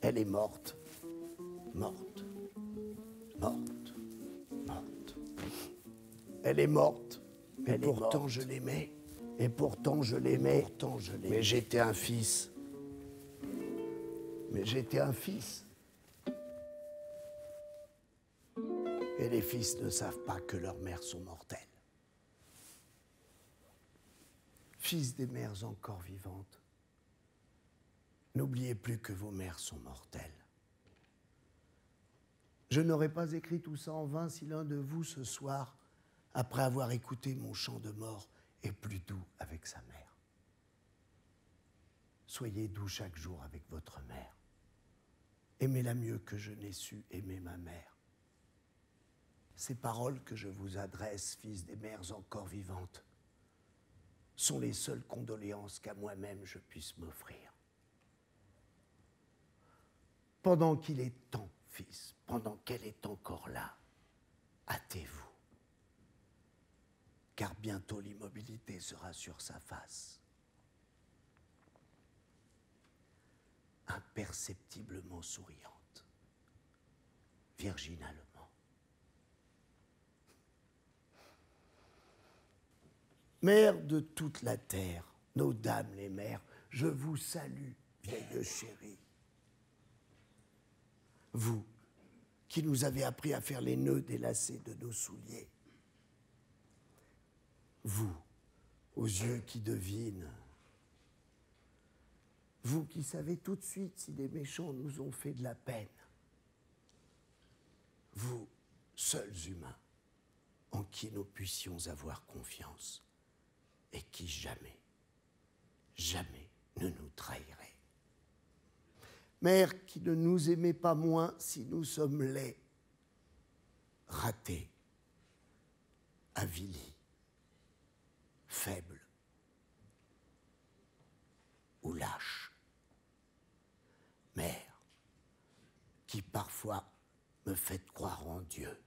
Elle est morte. Morte. Morte. Morte. Elle est morte. Et pourtant je l'aimais. Et pourtant je l'aimais. Mais j'étais un fils. Mais j'étais un fils. Et les fils ne savent pas que leurs mères sont mortelles. Fils des mères encore vivantes, n'oubliez plus que vos mères sont mortelles. Je n'aurais pas écrit tout ça en vain si l'un de vous, ce soir, après avoir écouté mon chant de mort, est plus doux avec sa mère. Soyez doux chaque jour avec votre mère. Aimez-la mieux que je n'ai su aimer ma mère. Ces paroles que je vous adresse, fils des mères encore vivantes, sont les seules condoléances qu'à moi-même je puisse m'offrir. Pendant qu'il est temps, fils, pendant qu'elle est encore là, hâtez-vous, car bientôt l'immobilité sera sur sa face. Imperceptiblement souriante, virginalement. Mère de toute la terre, nos dames les mères, je vous salue, vieille chérie. Vous, qui nous avez appris à faire les nœuds des lacets de nos souliers. Vous, aux yeux qui devinent. Vous qui savez tout de suite si les méchants nous ont fait de la peine. Vous, seuls humains, en qui nous puissions avoir confiance et qui jamais, jamais ne nous trahirait. Mère qui ne nous aimait pas moins si nous sommes laids, ratés, avilis, faibles ou lâches. Mère qui parfois me fait croire en Dieu.